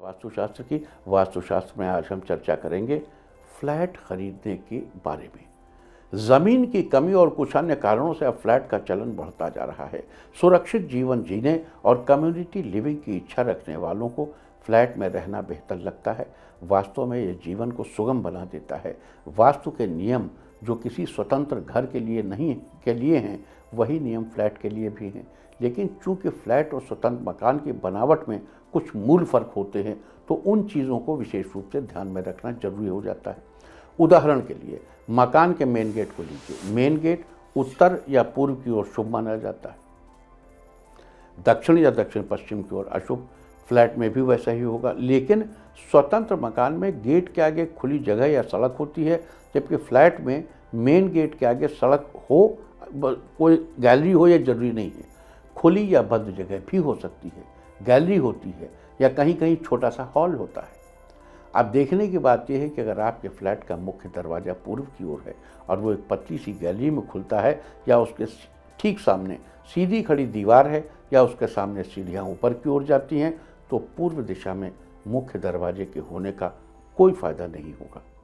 वास्तुशास्त्र की। वास्तुशास्त्र में आज हम चर्चा करेंगे फ्लैट खरीदने के बारे में। ज़मीन की कमी और कुछ अन्य कारणों से अब फ्लैट का चलन बढ़ता जा रहा है। सुरक्षित जीवन जीने और कम्युनिटी लिविंग की इच्छा रखने वालों को फ्लैट में रहना बेहतर लगता है। वास्तव में ये जीवन को सुगम बना देता है। वास्तु के नियम जो किसी स्वतंत्र घर के लिए हैं, वही नियम फ्लैट के लिए भी हैं। लेकिन चूंकि फ्लैट और स्वतंत्र मकान की बनावट में कुछ मूल फर्क होते हैं, तो उन चीज़ों को विशेष रूप से ध्यान में रखना जरूरी हो जाता है। उदाहरण के लिए मकान के मेन गेट को लीजिए। मेन गेट उत्तर या पूर्व की ओर शुभ माना जाता है, दक्षिण या दक्षिण पश्चिम की ओर अशुभ। फ्लैट में भी वैसा ही होगा। लेकिन स्वतंत्र मकान में गेट के आगे खुली जगह या सड़क होती है, जबकि फ्लैट में मेन गेट के आगे सड़क हो, कोई गैलरी हो, यह जरूरी नहीं है। खुली या बंद जगह भी हो सकती है, गैलरी होती है या कहीं कहीं छोटा सा हॉल होता है। अब देखने की बात यह है कि अगर आपके फ्लैट का मुख्य दरवाज़ा पूर्व की ओर है और वो एक पतली सी गैलरी में खुलता है, या उसके ठीक सामने सीधी खड़ी दीवार है, या उसके सामने सीढ़ियाँ ऊपर की ओर जाती हैं, तो पूर्व दिशा में मुख्य दरवाजे के होने का कोई फ़ायदा नहीं होगा।